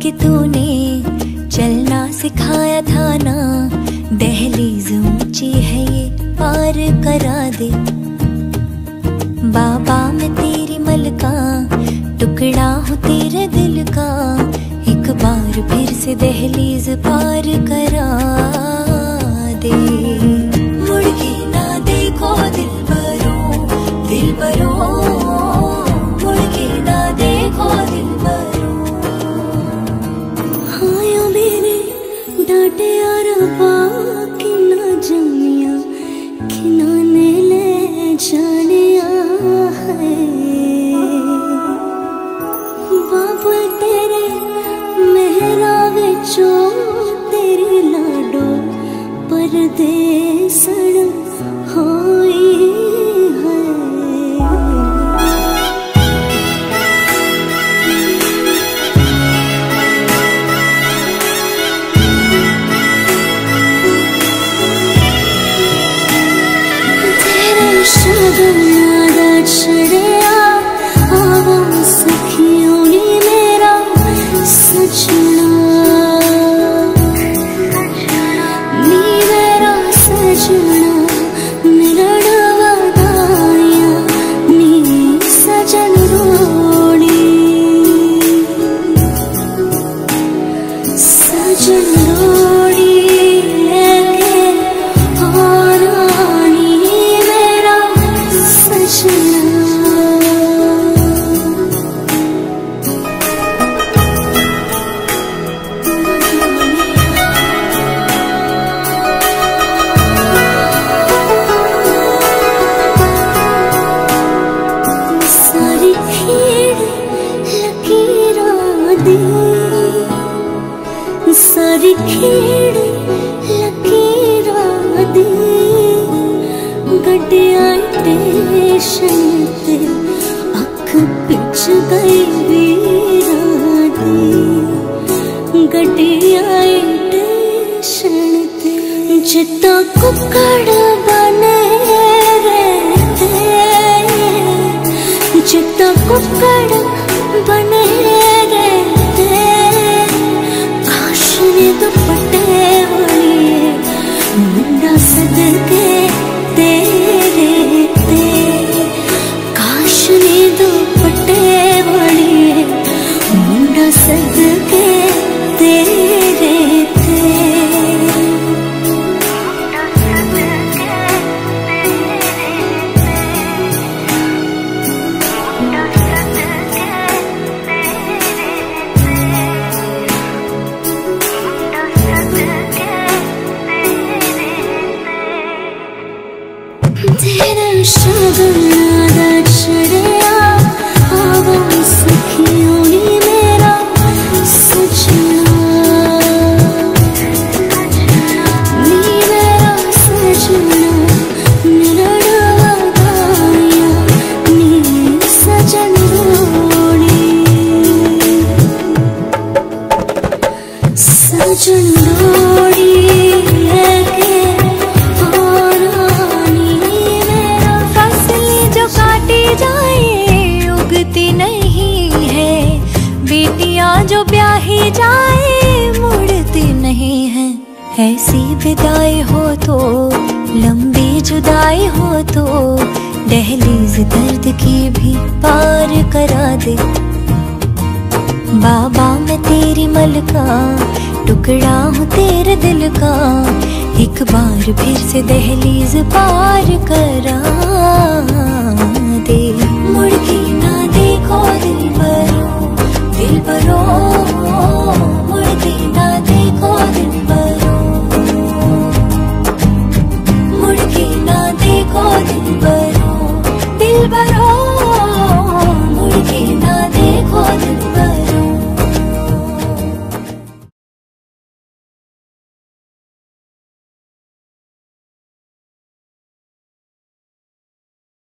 के तूने चलना सिखाया था ना, दहलीज ऊंची है ये पार करा दे। बाबा मैं तेरी मलका, टुकड़ा हूँ तेरे दिल का, एक बार फिर से दहलीज पार करा दे। मुड़ के ना देखो दिल बरो, दिल बरो, मुड़ के ना देखो दिल बरो। हाँ या मेरे डांटे यार कि ना जमिया खिनाने ले जाने है। बाबा तेरे मेहरा विचो तेरी लाडो परदेसण होई है। तेरे शब्द याद छड़िया आवा सखियों नी मेरा सजना, नी मेरा सजना मिलन वदाया, नी सजन रोड़ी, सजन रोड़ी लेके आना नी मेरा सजना। सारी खेड़ लकीरां दी, सारी खेड़ लकीरां दी, गड्डियां स्टेशन ते अख पिच गई वीरां दी, गड्डियां स्टेशन ते जित्ता कुकड़ बने रहते, जितना कुकड़ बने रहते, काश ने दुपट्टे वाली मुंडा सदके तेरे ते, काश ने दुपट्टे वाली मुंडा सदके तेरे ते। तेरा शब्द छड़िया आवा सखियों नी मेरा सजना, नी मेरा सजना मिलन वदाया, नी सजन रोड़ी, सजन रोड़ी लेके जाए उगती नहीं है, बेटियां जो ब्याही जाए मुड़ती नहीं है। ऐसी विदाई हो तो लंबी जुदाई हो तो दहलीज दर्द की भी पार करा दे। बाबा मैं तेरी मलका, टुकड़ा हूँ तेरे दिल का, एक बार फिर से दहलीज पार करा दे। मुड़ के ना देखो दिल बरो, दिल बरो, मुड़ के ना देखो दिल बरो, मुड़ के ना देखो दिल बरो, दिल बरो।